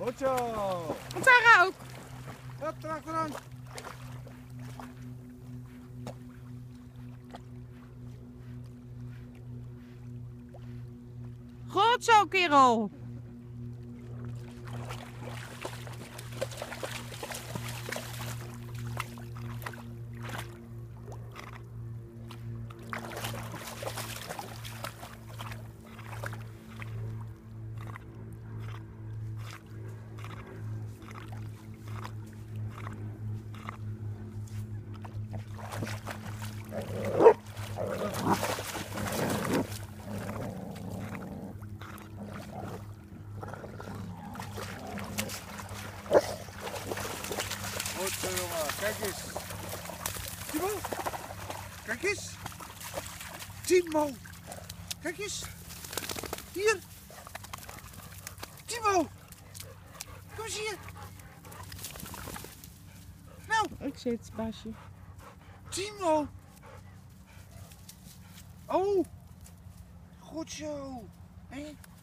Goed zo. En Tara ook. Wat erachteraan. Goed zo, kerel. Goed zo, jongen. Kijk eens. Timo. Kijk eens. Timo. Kijk eens. Hier. Timo. Kom eens hier. Nou, Ik zit, baasje. Timo. Oh. Goed zo. Hé.